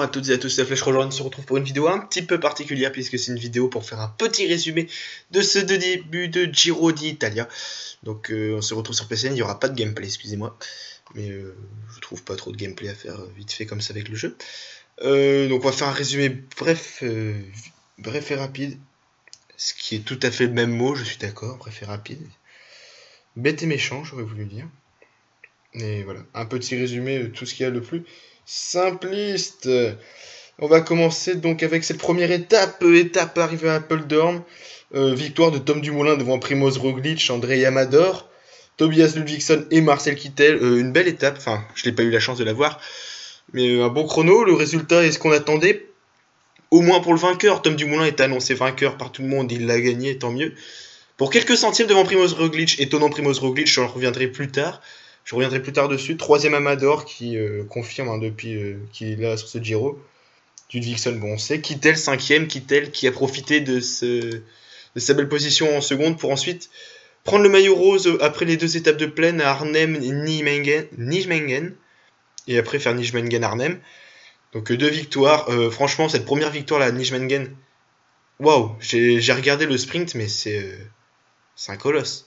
Bonjour à toutes et à tous, c'est Flèche Rejoint. On se retrouve pour une vidéo un petit peu particulière puisque c'est une vidéo pour faire un petit résumé de ce début de Giro d'Italia. Donc on se retrouve sur PCN, il n'y aura pas de gameplay, excusez-moi. Mais je trouve pas trop de gameplay à faire vite fait comme ça avec le jeu. Donc on va faire un résumé bref et rapide. Ce qui est tout à fait le même mot, je suis d'accord, bref et rapide. Bête et méchant, j'aurais voulu dire. Et voilà, un petit résumé de tout ce qu'il y a de plus simpliste. On va commencer donc avec cette première étape arrivée à Apeldoorn. Victoire de Tom Dumoulin devant Primoz Roglic, André Amador, Tobias Ludvigsson et Marcel Kittel. Une belle étape, enfin je n'ai pas eu la chance de la voir, mais un bon chrono. Le résultat est ce qu'on attendait, au moins pour le vainqueur. Tom Dumoulin est annoncé vainqueur par tout le monde, il l'a gagné, tant mieux. Pour quelques centièmes devant Primoz Roglic, étonnant Primoz Roglic, j'en reviendrai plus tard. Je reviendrai plus tard dessus. Troisième Amador qui confirme depuis qu'il est là sur ce Giro. Ludvigsson, bon on sait. Kittel cinquième, Kittel qui a profité de sa belle position en seconde pour ensuite prendre le maillot rose après les deux étapes de plaine à Arnhem et Nijmegen. Et après faire Nijmegen-Arnhem. Donc deux victoires. Franchement cette première victoire là à Nijmegen, waouh, j'ai regardé le sprint mais c'est un colosse.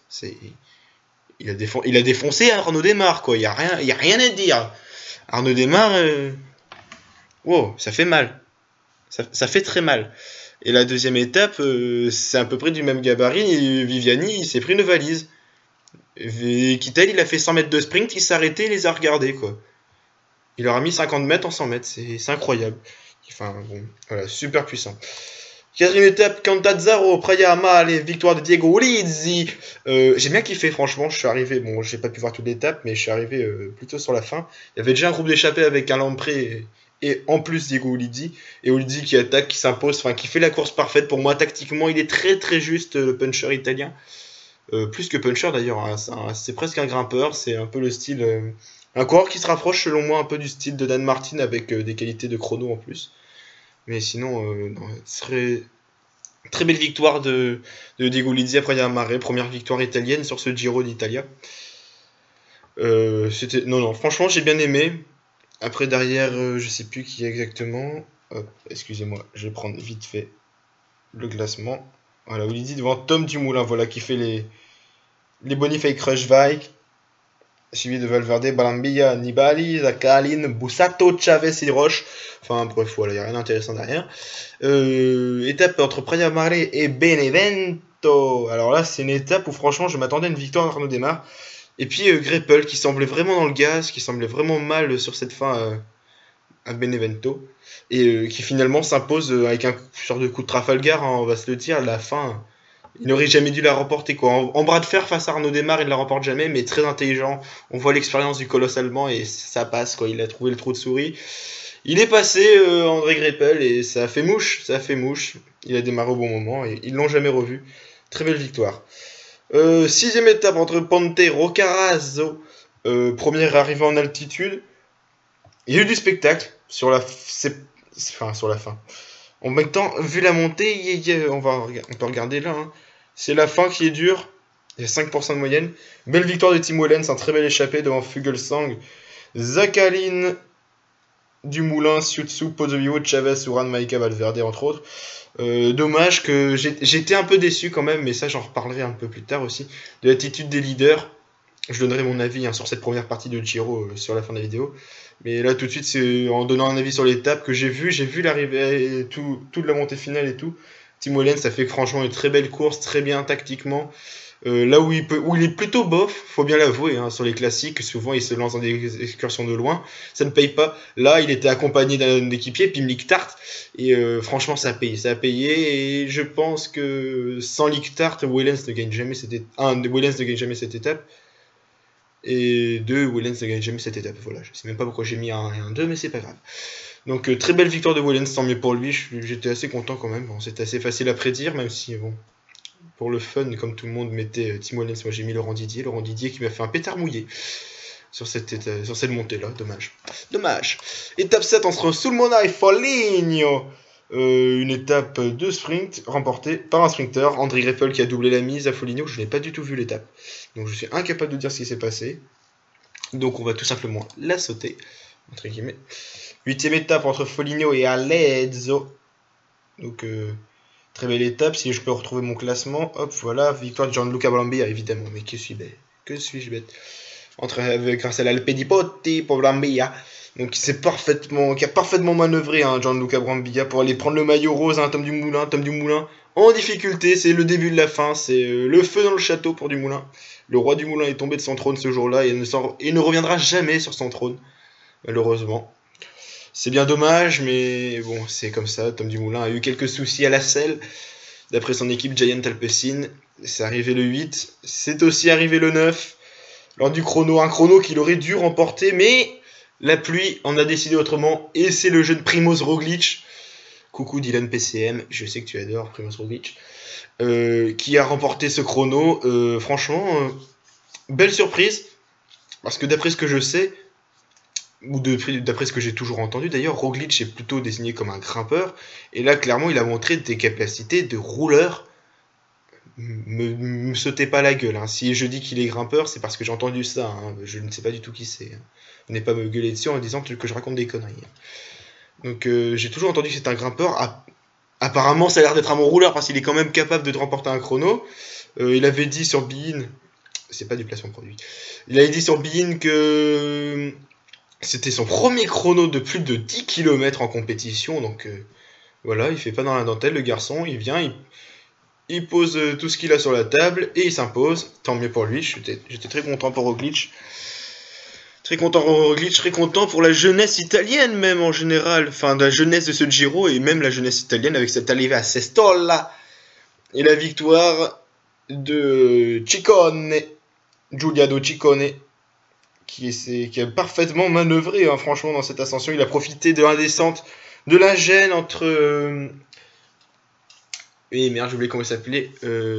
Il a défoncé Arnaud Démare, quoi. Il y a rien à dire. Arnaud Démare, wow, ça fait mal. Ça fait très mal. Et la deuxième étape, c'est à peu près du même gabarit. Et Viviani, il s'est pris une valise. Et Kittel, il a fait 100 mètres de sprint, il s'est arrêté, il les a regardés, quoi. Il leur a mis 50 mètres en 100 mètres. C'est incroyable. Enfin, bon, voilà, super puissant. Quatrième étape, Cantazzaro, Praia Male, victoire de Diego Ulissi. J'ai bien kiffé, franchement. Je suis arrivé, bon, j'ai pas pu voir toute l'étape, mais je suis arrivé plutôt sur la fin. Il y avait déjà un groupe d'échappés avec un Lampré et en plus Diego Ulissi. Et Ulissi qui attaque, qui s'impose, enfin qui fait la course parfaite. Pour moi, tactiquement, il est très très juste, le puncher italien. Plus que puncher d'ailleurs, hein. C'est presque un grimpeur. C'est un peu le style. Un coureur qui se rapproche, selon moi, un peu du style de Dan Martin avec des qualités de chrono en plus. Mais sinon, très belle victoire de Diego Ulissi après Yamare, première victoire italienne sur ce Giro d'Italia. Non, franchement, j'ai bien aimé. Après, derrière, je sais plus qui exactement. Hop, excusez-moi, je vais prendre vite fait le classement. Voilà, Ulissi devant Tom Dumoulin, voilà, qui fait les bonifs avec Kruijswijk. Suivi de Valverde, Balambilla, Nibali, Zaccaglin, Bussato, Chavez et Roche. Enfin bref, voilà, il n'y a rien d'intéressant derrière. Étape entre Praia Mare et Benevento. Alors là, c'est une étape où franchement, je m'attendais à une victoire d'Arnaud Démare. Et puis Greppel qui semblait vraiment dans le gaz, qui semblait vraiment mal sur cette fin à Benevento. Et qui finalement s'impose avec un genre de coup de Trafalgar, hein, on va se le dire, à la fin. Il n'aurait jamais dû la remporter, quoi. En bras de fer face à Arnaud Démare, il ne la remporte jamais, mais très intelligent. On voit l'expérience du colosse allemand et ça passe, quoi. Il a trouvé le trou de souris. Il est passé, André Greppel, et ça a fait mouche. Il a démarré au bon moment et ils l'ont jamais revu. Très belle victoire. Sixième étape entre Ponte et Roccaraso. Première arrivée en altitude. Il y a eu du spectacle sur la fin. En même temps, vu la montée, on peut regarder là. Hein. C'est la fin qui est dure. Il y a 5% de moyenne. Belle victoire de Tim Wellens, un très bel échappé devant Fuglsang, Zaccaglin, Dumoulin, Siutsu, Pozzovivo, Chavez, Uran, Maika, Valverde, entre autres. Dommage que j'étais un peu déçu quand même, mais ça j'en reparlerai un peu plus tard aussi. De l'attitude des leaders. Je donnerai mon avis sur cette première partie de Giro sur la fin de la vidéo. Mais là tout de suite, c'est en donnant un avis sur l'étape que j'ai vu l'arrivée, toute la montée finale et tout. Tim Wellens, ça fait franchement une très belle course, très bien tactiquement. Là où il est plutôt bof, faut bien l'avouer, hein, sur les classiques, souvent il se lance dans des excursions de loin, ça ne paye pas. Là, il était accompagné d'un équipier, Pim Lichtart, et franchement, ça a payé. Et je pense que sans Lichtart, Wellens ne gagne jamais cette étape. Et 2, Wellens ne gagne jamais cette étape. Voilà, je sais même pas pourquoi j'ai mis un 1 et un 2, mais c'est pas grave. Donc très belle victoire de Wellens, tant mieux pour lui. J'étais assez content quand même. Bon, c'était assez facile à prédire, même si bon, pour le fun, comme tout le monde mettait Tim Wellens, moi j'ai mis Laurent Didier qui m'a fait un pétard mouillé sur cette montée là. Dommage. Étape 7 entre Sulmona et Foligno. Une étape de sprint remportée par un sprinter, André Greppel, qui a doublé la mise à Foligno. Je n'ai pas du tout vu l'étape, donc je suis incapable de dire ce qui s'est passé. Donc on va tout simplement la sauter. entre guillemets. 8e étape entre Foligno et Arezzo. Donc, très belle étape. Si je peux retrouver mon classement, hop, voilà, victoire de Gianluca Brambilla, évidemment. Mais que suis-je bête? Que suis-je bête? Grâce à l'Alpe di Potti pour Brambilla. Donc, qui a parfaitement manœuvré, hein, Gianluca Brambilla, pour aller prendre le maillot rose, hein, Tom Dumoulin, en difficulté. C'est le début de la fin. C'est le feu dans le château pour Dumoulin. Le roi Dumoulin est tombé de son trône ce jour-là et il ne reviendra jamais sur son trône, malheureusement. C'est bien dommage, mais bon, c'est comme ça. Tom Dumoulin a eu quelques soucis à la selle, d'après son équipe Giant Alpecin. C'est arrivé le 8, c'est aussi arrivé le 9, lors du chrono. Un chrono qu'il aurait dû remporter, mais la pluie en a décidé autrement. Et c'est le jeune Primoz Roglic, coucou Dylan PCM, je sais que tu adores Primoz Roglic, qui a remporté ce chrono. Franchement, belle surprise, parce que d'après ce que je sais, ou d'après ce que j'ai toujours entendu d'ailleurs, Roglic est plutôt désigné comme un grimpeur, et là clairement il a montré des capacités de rouleur. Me sautez pas la gueule, hein. Si je dis qu'il est grimpeur, c'est parce que j'ai entendu ça, hein. Je ne sais pas du tout qui c'est, hein. Venez pas me gueuler dessus en disant que je raconte des conneries, hein. Donc j'ai toujours entendu que c'est un grimpeur. Apparemment ça a l'air d'être un bon rouleur, parce qu'il est quand même capable de remporter un chrono. Il avait dit sur Bein, c'est pas du placement produit, il avait dit sur Bein que c'était son premier chrono de plus de 10 km en compétition, donc voilà, il fait pas dans la dentelle le garçon, il vient, il pose tout ce qu'il a sur la table et il s'impose, tant mieux pour lui. J'étais très content pour Roglic, très content pour la jeunesse italienne même en général, enfin la jeunesse de ce Giro et même la jeunesse italienne avec cette arrivée à Sestola et la victoire de Giuliano Ciccone, qui a parfaitement manœuvré, hein, franchement, dans cette ascension. Il a profité de la descente de la gêne entre... merde, j'ai oublié comment il s'appelait.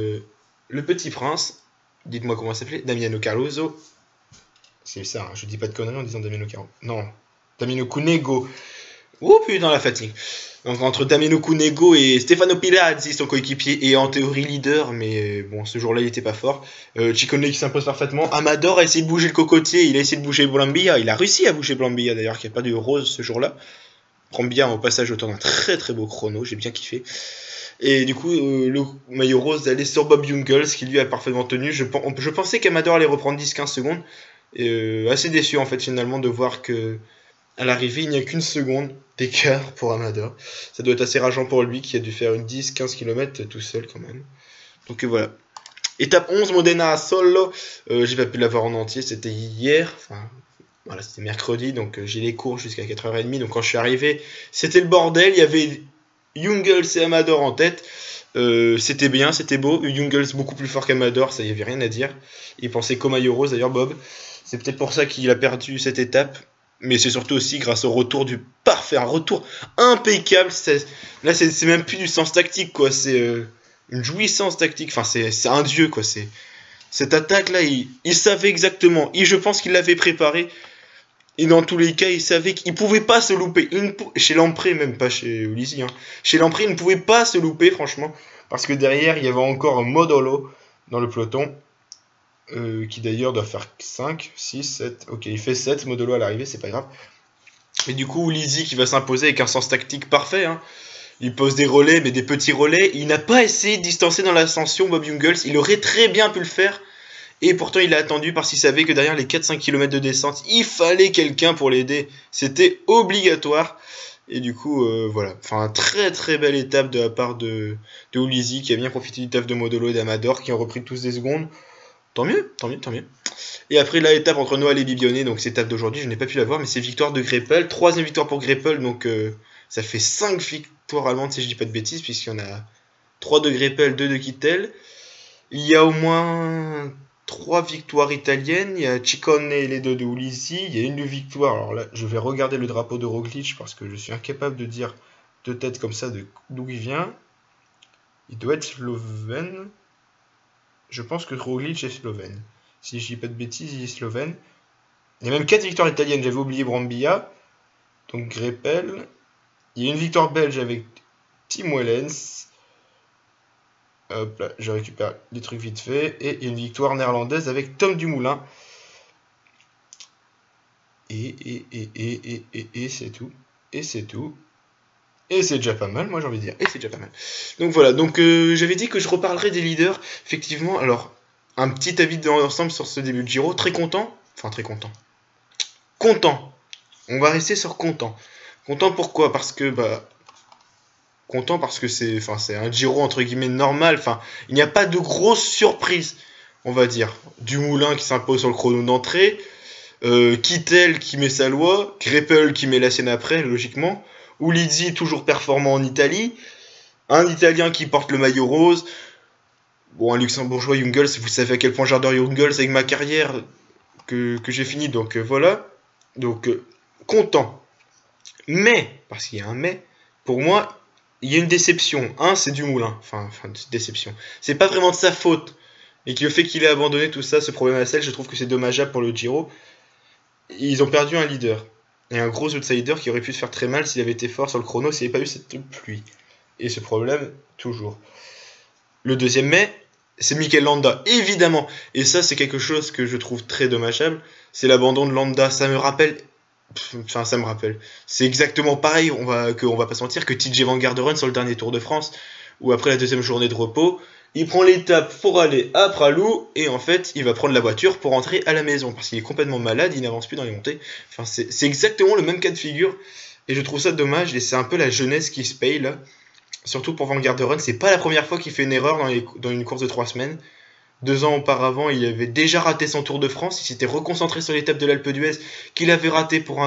Le Petit Prince. Dites-moi comment il s'appelait. Damiano Caruso. C'est ça, hein, je dis pas de conneries en disant Damiano Caruso. Non, Damiano Cunego. Oh putain, la fatigue. Donc entre Damiano Cunego et Stefano Pilazzi, son coéquipier, et en théorie leader, mais bon, ce jour-là, il était pas fort. Ciccone qui s'impose parfaitement. Amador a essayé de bouger le cocotier, il a essayé de bouger Brambilla. Il a réussi à bouger Brambilla, d'ailleurs, qui a pas de rose ce jour-là. Brambilla, au passage, autant d'un très très beau chrono, j'ai bien kiffé. Et du coup, le maillot rose allait sur Bob Jungels, qui lui a parfaitement tenu. Je pensais qu'Amador allait reprendre 10-15 secondes. Et assez déçu, en fait, finalement, de voir que à l'arrivée, il n'y a qu'une seconde d'écart pour Amador. Ça doit être assez rageant pour lui, qui a dû faire une 10-15 km tout seul quand même. Donc voilà. Étape 11, Modena à Solo. J'ai pas pu la voir en entier, c'était hier. Enfin, voilà, c'était mercredi, donc j'ai les cours jusqu'à 4h30. Donc quand je suis arrivé, c'était le bordel. Il y avait Jungels et Amador en tête. C'était bien, c'était beau. Jungels beaucoup plus fort qu'Amador, ça y avait rien à dire. Il pensait qu'au maillot rose, d'ailleurs, Bob. C'est peut-être pour ça qu'il a perdu cette étape. Mais c'est surtout aussi grâce au retour du parfait, un retour impeccable. Là, c'est même plus du sens tactique, quoi. C'est une jouissance tactique. Enfin, c'est un dieu, quoi. Cette attaque-là, il savait exactement. Je pense qu'il l'avait préparé. Et dans tous les cas, il savait qu'il ne pouvait pas se louper. Chez Lampré, même pas chez Ulissi, hein. Chez Lampré, il ne pouvait pas se louper, franchement. Parce que derrière, il y avait encore un Modolo dans le peloton. Qui d'ailleurs doit faire 5, 6, 7. Ok, il fait 7 Modolo à l'arrivée, c'est pas grave. Et du coup, Ulissi qui va s'imposer avec un sens tactique parfait, hein. Il pose des relais, mais des petits relais. Il n'a pas essayé de distancer dans l'ascension Bob Jungels. Il aurait très bien pu le faire. Et pourtant, il a attendu parce qu'il savait que derrière les 4-5 km de descente, il fallait quelqu'un pour l'aider. C'était obligatoire. Et du coup, voilà. Enfin, très très belle étape de la part de Ulissi qui a bien profité du taf de Modolo et d'Amador qui ont repris tous des secondes. Tant mieux. Et après la étape entre Noël et Bibione, donc cette étape d'aujourd'hui, je n'ai pas pu la voir, mais c'est victoire de Greppel, 3ème victoire pour Greppel, donc ça fait 5 victoires allemandes si je dis pas de bêtises, puisqu'il y en a 3 de Greppel, 2 de Kittel. Il y a au moins 3 victoires italiennes, il y a Ciccone et les 2 de Ulissi, il y a une victoire, alors là je vais regarder le drapeau de Roglic parce que je suis incapable de dire de tête comme ça d'où il vient. Il doit être slovène. Je pense que Roglic est slovène. Si je dis pas de bêtises, il est slovène. Il y a même 4 victoires italiennes. J'avais oublié Brambilla. Donc Greppel. Il y a une victoire belge avec Tim Wellens. Hop là, je récupère les trucs vite fait. Et il y a une victoire néerlandaise avec Tom Dumoulin. Et c'est tout. Et c'est tout. Et c'est déjà pas mal, moi j'ai envie de dire. Et c'est déjà pas mal. Donc voilà, donc j'avais dit que je reparlerai des leaders. Effectivement, alors, un petit avis d'ensemble sur ce début de Giro. Très content. Enfin, très content. Content. On va rester sur content. Content pourquoi? Parce que, content parce que c'est un Giro entre guillemets normal. Enfin, il n'y a pas de grosses surprises, on va dire. Dumoulin qui s'impose sur le chrono d'entrée. Kittel qui met sa loi. Greppel qui met la sienne après, logiquement. Ulissi toujours performant en Italie. Un Italien qui porte le maillot rose. Bon, un Luxembourgeois, Jungels. Vous savez à quel point j'adore Jungels avec ma carrière que j'ai fini. Donc voilà. Donc content. Mais, parce qu'il y a un mais, pour moi, il y a une déception. C'est Dumoulin. Enfin, déception. C'est pas vraiment de sa faute. Et que le fait qu'il ait abandonné tout ça, ce problème à selle, je trouve que c'est dommageable pour le Giro. Ils ont perdu un leader. Et un gros outsider qui aurait pu se faire très mal s'il avait été fort sur le chrono, s'il n'y avait pas eu cette pluie. Et ce problème, toujours. Le deuxième mai, c'est Mikel Landa, évidemment. Et ça, c'est quelque chose que je trouve très dommageable. C'est l'abandon de Landa. Ça me rappelle. C'est exactement pareil, on va pas se mentir, que TJ Van Garderen sur le dernier Tour de France, où après la deuxième journée de repos, il prend l'étape pour aller à Pralou, et en fait, il va prendre la voiture pour rentrer à la maison, parce qu'il est complètement malade, il n'avance plus dans les montées. Enfin, c'est exactement le même cas de figure, et je trouve ça dommage, et c'est un peu la jeunesse qui se paye, là. Surtout pour Van Garderen, c'est pas la première fois qu'il fait une erreur dans une course de 3 semaines. 2 ans auparavant, il avait déjà raté son Tour de France. Il s'était reconcentré sur l'étape de l'Alpe d'Huez qu'il avait raté pour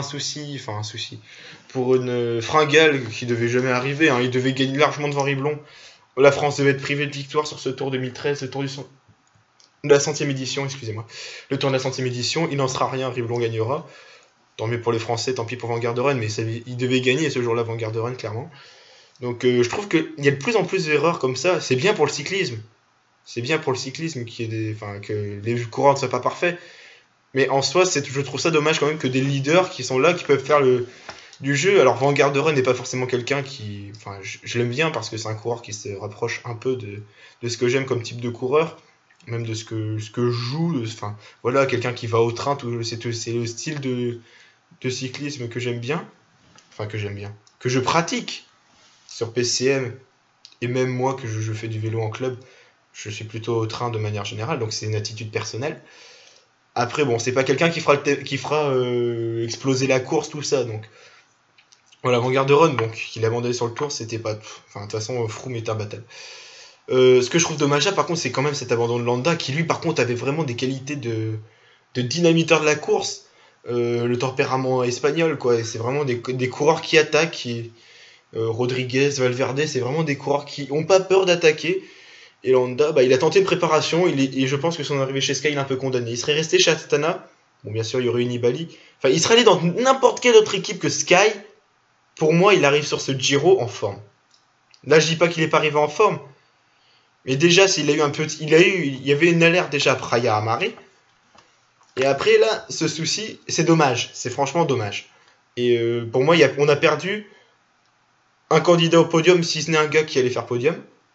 pour une fringale qui devait jamais arriver. Il devait gagner largement devant Riblon. La France devait être privée de victoire sur ce Tour 2013, le Tour de la 100e édition, excusez-moi. Le Tour de la 100e édition, il n'en sera rien, Riblon gagnera. Tant mieux pour les Français, tant pis pour Van Garderen, mais il devait gagner ce jour-là, Van Garderen, clairement. Donc je trouve qu'il y a de plus en plus d'erreurs comme ça. C'est bien pour le cyclisme. C'est bien pour le cyclisme que les coureurs ne soient pas parfaits. Mais en soi, je trouve ça dommage quand même que des leaders qui sont là, qui peuvent faire du jeu. Alors Van Garderen n'est pas forcément quelqu'un qui... Enfin, je l'aime bien parce que c'est un coureur qui se rapproche un peu de ce que j'aime comme type de coureur. Même de ce que je joue. Voilà, quelqu'un qui va au train. C'est le style de cyclisme que j'aime bien. Enfin, que j'aime bien. Que je pratique sur PCM. Et même moi, que je fais du vélo en club. Je suis plutôt au train de manière générale, donc c'est une attitude personnelle. Après, bon, c'est pas quelqu'un qui fera exploser la course, tout ça. Donc voilà, Van Garderen, donc qu'il a abandonné sur le tour, c'était pas. Enfin, de toute façon, Froome est imbattable. Ce que je trouve dommageable, par contre, c'est quand même cet abandon de Landa, qui lui, par contre, avait vraiment des qualités de dynamiteur de la course. Le tempérament espagnol, quoi. C'est vraiment des coureurs qui attaquent. Rodriguez, Valverde, c'est vraiment des coureurs qui ont pas peur d'attaquer. Et Landa, il a tenté une préparation, et je pense que son arrivée chez Sky, il est un peu condamné. Il serait resté chez Astana, bon bien sûr il y aurait eu Nibali, enfin il serait allé dans n'importe quelle autre équipe que Sky. Pour moi il arrive sur ce Giro en forme. Là je dis pas qu'il est pas arrivé en forme, mais déjà s'il a eu il y avait une alerte déjà à Praia à Mare. Et après là, ce souci, c'est dommage, c'est franchement dommage. Et pour moi on a perdu un candidat au podium, si ce n'est un gars qui allait faire podium.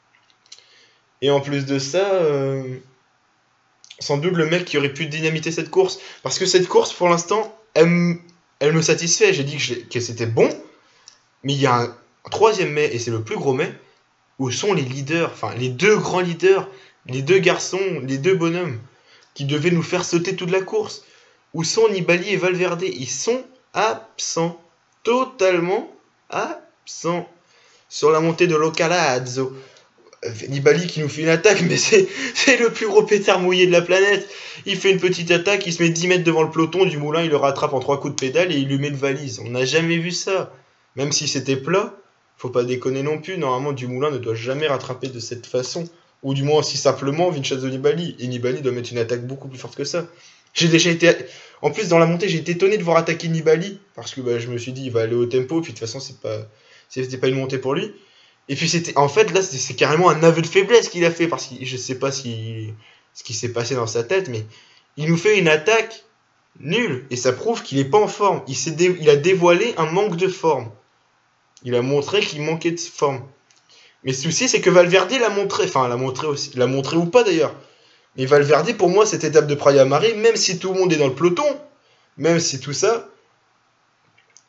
Et en plus de ça, sans doute le mec qui aurait pu dynamiter cette course. Parce que cette course, pour l'instant, elle me satisfait. J'ai dit que c'était bon. Mais il y a un troisième mai, et c'est le plus gros mai, où sont les leaders, enfin les deux grands leaders, les deux garçons, les deux bonhommes, qui devaient nous faire sauter toute la course. Où sont Nibali et Valverde? Ils sont absents. Totalement absents. Sur la montée de l'Ocalazzo. Nibali qui nous fait une attaque, mais c'est le plus gros pétard mouillé de la planète. Il fait une petite attaque, il se met 10 mètres devant le peloton, Dumoulin il le rattrape en 3 coups de pédale et il lui met une valise. On n'a jamais vu ça. Même si c'était plat, faut pas déconner non plus. Normalement, Dumoulin ne doit jamais rattraper de cette façon. Ou du moins aussi simplement Vincenzo Nibali. Et Nibali doit mettre une attaque beaucoup plus forte que ça. J'ai déjà été... En plus, dans la montée, j'ai été étonné de voir attaquer Nibali. Parce que je me suis dit, il va aller au tempo. Puis de toute façon, c'était pas une montée pour lui. Et puis en fait là c'est carrément un aveu de faiblesse qu'il a fait, parce que je sais pas ce qui s'est passé dans sa tête, mais il nous fait une attaque nulle et ça prouve qu'il est pas en forme. Il a dévoilé un manque de forme. Il a montré qu'il manquait de forme. Mais le souci c'est que Valverde l'a montré ou pas d'ailleurs. Mais Valverde pour moi cette étape de Praia Mare, même si tout le monde est dans le peloton, même si tout ça,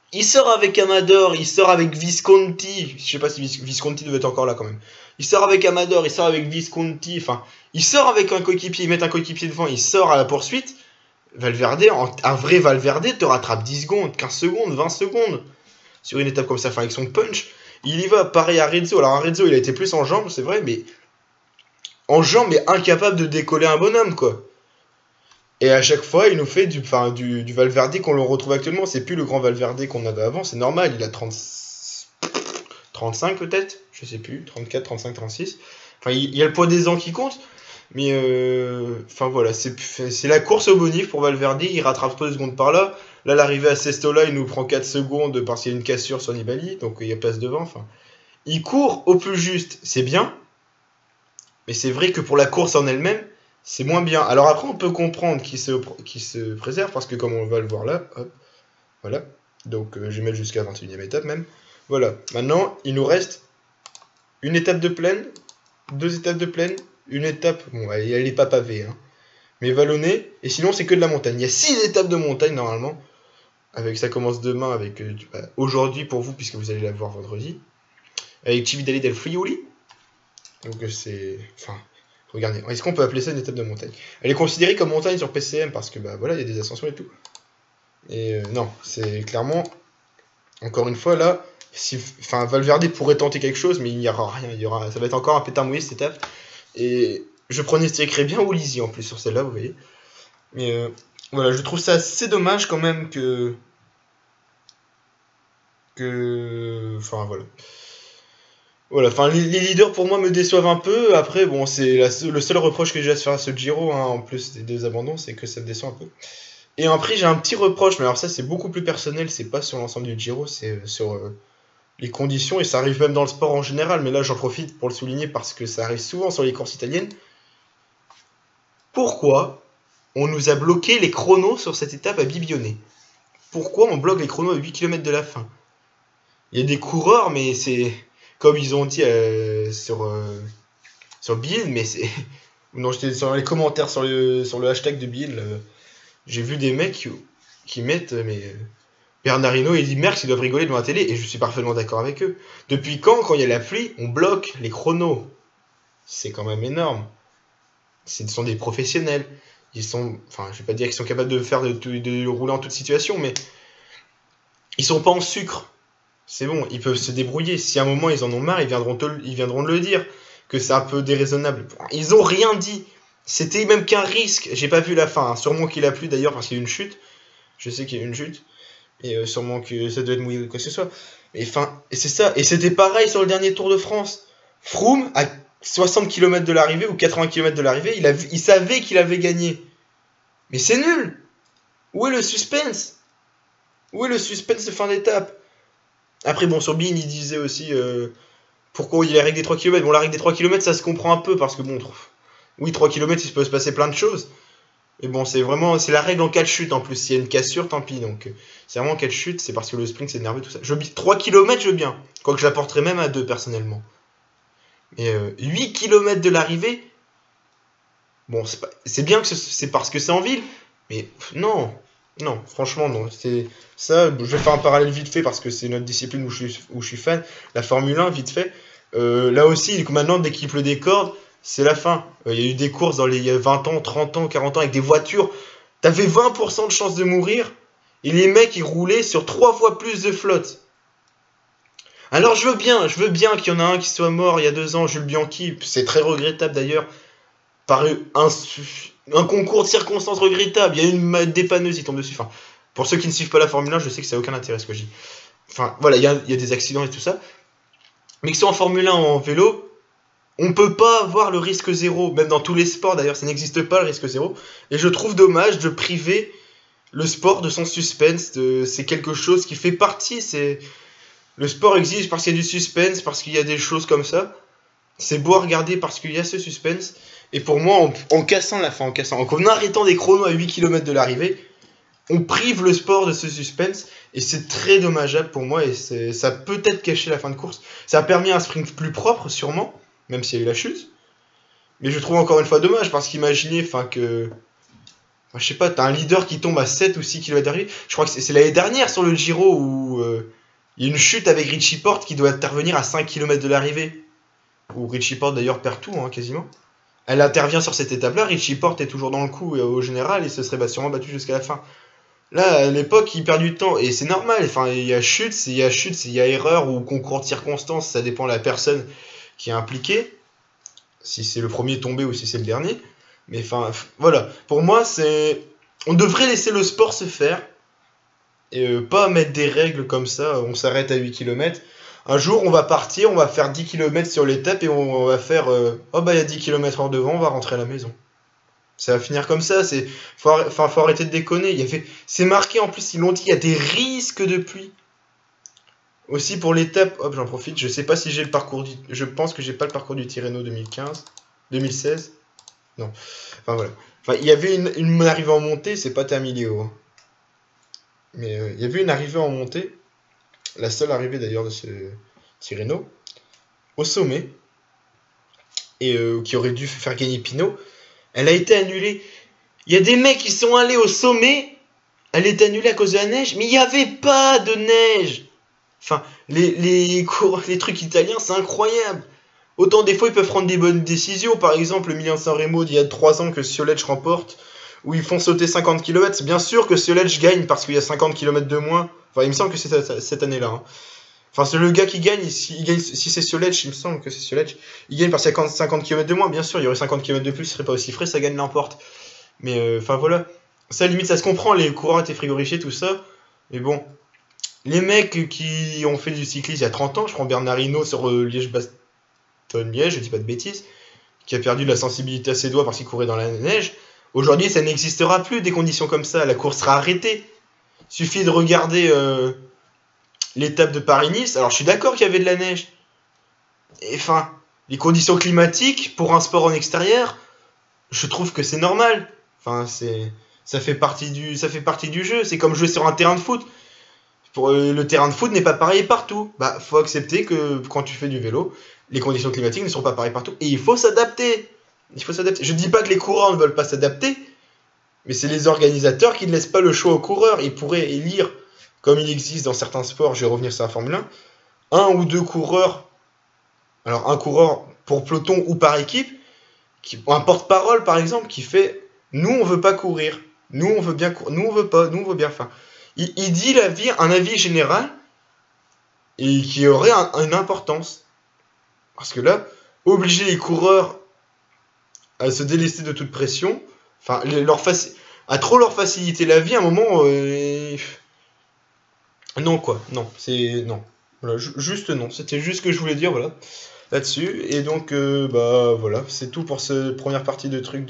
Il sort avec Amador, il sort avec Visconti. Je sais pas si Visconti devait être encore là quand même. Il sort avec Amador, il sort avec Visconti. Enfin, il sort avec un coéquipier, il met un coéquipier devant, il sort à la poursuite. Valverde, un vrai Valverde te rattrape 10 secondes, 15 secondes, 20 secondes. Sur une étape comme ça, enfin avec son punch. Il y va, pareil à Arezzo. Alors Arezzo, il a été plus en jambes, c'est vrai, mais en jambes, mais incapable de décoller un bonhomme, quoi. Et à chaque fois, il nous fait du Valverde qu'on le retrouve actuellement. C'est plus le grand Valverde qu'on avait avant, c'est normal. Il a 35 peut-être, je sais plus, 34, 35, 36. Enfin, il y a le poids des ans qui compte. Mais enfin voilà, c'est la course au bonif pour Valverde. Il rattrape 2 secondes par là. Là, l'arrivée à Sestola, il nous prend 4 secondes parce qu'il y a une cassure sur Nibali. Donc il y a place devant. Enfin, il court au plus juste, c'est bien. Mais c'est vrai que pour la course en elle-même, c'est moins bien. Alors après, on peut comprendre qu'il se préserve, parce que comme on va le voir là, hop, voilà. Donc je vais mettre jusqu'à la 21e étape même. Voilà. Maintenant, il nous reste une étape de plaine, 2 étapes de plaine, une étape, bon, elle est pas pavée, hein, mais vallonnée, et sinon c'est que de la montagne. Il y a 6 étapes de montagne normalement. Ça commence demain avec aujourd'hui pour vous, puisque vous allez la voir vendredi, avec Cividale del Friuli. Donc c'est... Enfin, regardez, est-ce qu'on peut appeler ça une étape de montagne? Elle est considérée comme montagne sur PCM parce que bah voilà, il y a des ascensions et tout. Et non, c'est clairement, encore une fois là, enfin Valverde pourrait tenter quelque chose, mais il n'y aura rien. Ça va être encore un pétard mouillé cette étape. Et je pronostiquerais bien Ulissi en plus sur celle-là, vous voyez. Mais voilà, je trouve ça assez dommage quand même que... Enfin voilà. Voilà, enfin les leaders pour moi me déçoivent un peu. Après, bon, c'est le seul reproche que j'ai à se faire à ce Giro, hein, en plus des 2 abandons, c'est que ça me déçoit un peu. Et après, j'ai un petit reproche, mais alors ça c'est beaucoup plus personnel, c'est pas sur l'ensemble du Giro, c'est sur les conditions, et ça arrive même dans le sport en général, mais là j'en profite pour le souligner parce que ça arrive souvent sur les courses italiennes. Pourquoi on nous a bloqué les chronos sur cette étape à Bibione? Pourquoi on bloque les chronos à 8 km de la fin? Il y a des coureurs, mais c'est... Comme ils ont dit sur Bill, mais c'est... Non, j'étais sur les commentaires sur le hashtag de Bill, j'ai vu des mecs qui mettent... Bernardino et Eddy Merckx, ils doivent rigoler devant la télé, et je suis parfaitement d'accord avec eux. Depuis quand il y a la pluie, on bloque les chronos? C'est quand même énorme. Ce sont des professionnels. Ils sont... Enfin, je vais pas dire qu'ils sont capables de rouler en toute situation, mais... Ils sont pas en sucre. C'est bon, ils peuvent se débrouiller. Si à un moment ils en ont marre, ils viendront de le dire. Que c'est un peu déraisonnable. Ils ont rien dit. C'était même qu'un risque. J'ai pas vu la fin. Hein. Sûrement qu'il a plu d'ailleurs parce qu'il y a eu une chute. Je sais qu'il y a eu une chute. Et sûrement que ça doit être mouillé ou quoi que ce soit. Et enfin, et c'est ça. Et c'était pareil sur le dernier Tour de France. Froome, à 60 km de l'arrivée ou 80 km de l'arrivée, il savait qu'il avait gagné. Mais c'est nul. Où est le suspense? Où est le suspense de fin d'étape? Après, bon, sur Bean, il disait aussi pourquoi il y a la règle des 3 km. Bon, la règle des 3 km, ça se comprend un peu parce que, bon, oui, 3 km, il peut se passer plein de choses. Mais bon, c'est la règle en cas de chute en plus. S'il y a une cassure, tant pis. Donc, c'est vraiment en cas de chute, c'est parce que le sprint c'est nerveux, tout ça. 3 km, je veux bien. Quoique je la porterais même à 2 personnellement. Mais 8 km de l'arrivée, bon, c'est bien que c'est parce que c'est en ville, mais non. Non, franchement, non. C'est ça. Je vais faire un parallèle vite fait parce que c'est notre discipline où je suis fan. La Formule 1, vite fait. Là aussi, maintenant, dès qu'il pleut des cordes, c'est la fin. Il y a eu des courses dans les 20 ans, 30 ans, 40 ans avec des voitures. T'avais 20% de chance de mourir. Et les mecs, ils roulaient sur 3 fois plus de flotte. Alors, je veux bien qu'il y en a un qui soit mort il y a 2 ans, Jules Bianchi. C'est très regrettable d'ailleurs. Par un concours de circonstances regrettables. Il y a une dépanneuse, il tombe dessus. Enfin, pour ceux qui ne suivent pas la Formule 1, je sais que ça n'a aucun intérêt ce que je dis. Enfin, voilà, il y a des accidents et tout ça. Mais que ce soit en Formule 1 ou en vélo, on peut pas avoir le risque zéro. Même dans tous les sports d'ailleurs, ça n'existe pas le risque zéro. Et je trouve dommage de priver le sport de son suspense. C'est quelque chose qui fait partie. Le sport existe parce qu'il y a du suspense, parce qu'il y a des choses comme ça. C'est beau à regarder parce qu'il y a ce suspense. Et pour moi, en arrêtant des chronos à 8 km de l'arrivée, on prive le sport de ce suspense. Et c'est très dommageable pour moi. Et ça a peut-être caché la fin de course. Ça a permis un sprint plus propre, sûrement, même s'il y a eu la chute. Mais je trouve encore une fois dommage parce qu'imaginez que Enfin, je sais pas, t'as un leader qui tombe à 7 ou 6 km d'arrivée. Je crois que c'est l'année dernière sur le Giro où il y a une chute avec Richie Porte qui doit intervenir à 5 km de l'arrivée. Où Richie Porte d'ailleurs perd tout, hein, quasiment. Elle intervient sur cette étape-là, Richie Porte est toujours dans le coup au général et se serait sûrement battu jusqu'à la fin. Là, à l'époque, il perd du temps et c'est normal. Enfin, il y a chute, il y a erreur ou concours de circonstances, ça dépend de la personne qui est impliquée. Si c'est le premier tombé ou si c'est le dernier. Mais enfin, voilà. Pour moi, on devrait laisser le sport se faire et pas mettre des règles comme ça. On s'arrête à 8 km. Un jour, on va partir, on va faire 10 km sur l'étape et on va faire oh bah il y a 10 km hors devant, on va rentrer à la maison. Ça va finir comme ça, faut arrêter de déconner. C'est marqué en plus, ils l'ont dit, il y a des risques de pluie. Aussi pour l'étape, hop, j'en profite, je sais pas si j'ai le parcours je pense que j'ai pas le parcours du Tirreno 2016. Non. Enfin voilà. Enfin, il y avait une arrivée en montée, c'est pas Termilio. Hein. Mais il y avait une arrivée en montée, la seule arrivée d'ailleurs de ce Tirreno, au sommet, et qui aurait dû faire gagner Pinot. Elle a été annulée. Il y a des mecs qui sont allés au sommet, elle est annulée à cause de la neige, mais il n'y avait pas de neige. Enfin, les trucs italiens, c'est incroyable. Autant des fois, ils peuvent prendre des bonnes décisions. Par exemple, le Milan-San Remo d'il y a 3 ans que Sciolec remporte, où ils font sauter 50 km. C'est bien sûr que Sciolec gagne parce qu'il y a 50 km de moins. Enfin, il me semble que c'est cette année-là. Hein. Enfin, c'est le gars qui gagne. Si c'est Sciolec, il me semble que c'est Sciolec. Il gagne par 50 km de moins. Bien sûr, il y aurait 50 km de plus, ce serait pas aussi frais, ça gagne n'importe. Mais enfin, voilà. Ça, limite, ça se comprend. Les coureurs étaient frigorifiés, tout ça. Mais bon. Les mecs qui ont fait du cyclisme il y a 30 ans, je prends Bernard Hinault sur Liège-Bastogne-Liège, je dis pas de bêtises, qui a perdu de la sensibilité à ses doigts parce qu'il courait dans la neige. Aujourd'hui, ça n'existera plus des conditions comme ça. La course sera arrêtée. Il suffit de regarder l'étape de Paris-Nice. Alors, je suis d'accord qu'il y avait de la neige. Et enfin, les conditions climatiques pour un sport en extérieur, je trouve que c'est normal. Enfin, ça fait partie du jeu. C'est comme jouer sur un terrain de foot. Le terrain de foot n'est pas pareil partout. Bah, faut accepter que quand tu fais du vélo, les conditions climatiques ne sont pas pareilles partout. Et il faut s'adapter. Je dis pas que les coureurs ne veulent pas s'adapter, mais c'est les organisateurs qui ne laissent pas le choix aux coureurs. Ils pourraient élire, comme il existe dans certains sports, je vais revenir sur la Formule 1, un ou deux coureurs. Alors, un coureur pour peloton ou par équipe, un porte-parole par exemple, qui fait « Nous, on veut pas courir. Nous, on veut bien courir. Nous, on veut pas. Nous, on veut bien faire. » Il dit un avis général et qui aurait une importance. Parce que là, obliger les coureurs à se délester de toute pression, enfin, à trop leur faciliter la vie, à un moment, non quoi, non, c'est non, voilà, juste non. C'était juste ce que je voulais dire, voilà, là-dessus. Et donc, bah voilà, c'est tout pour cette première partie de truc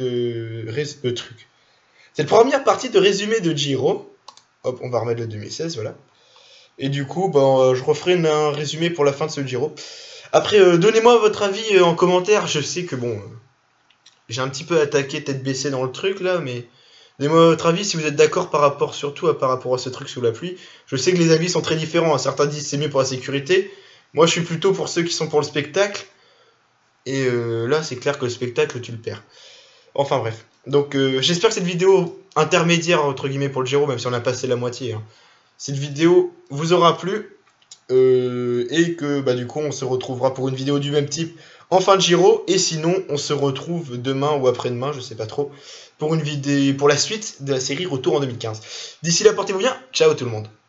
Cette première partie de résumé de Giro. Hop, on va remettre le 2016, voilà. Et du coup, je referai un résumé pour la fin de ce Giro. Après, donnez-moi votre avis en commentaire. Je sais que j'ai un petit peu attaqué, tête baissée dans le truc là, mais donnez-moi votre avis si vous êtes d'accord par rapport à ce truc sous la pluie. Je sais que les avis sont très différents. Certains disent c'est mieux pour la sécurité. Moi, je suis plutôt pour ceux qui sont pour le spectacle. Et là, c'est clair que le spectacle, tu le perds. Enfin bref. Donc j'espère que cette vidéo intermédiaire entre guillemets pour le Giro, même si on a passé la moitié, hein, cette vidéo vous aura plu et que du coup on se retrouvera pour une vidéo du même type en fin de Giro, et sinon on se retrouve demain ou après-demain, je sais pas trop, pour la suite de la série Retour en 2015. D'ici là, portez-vous bien, ciao tout le monde.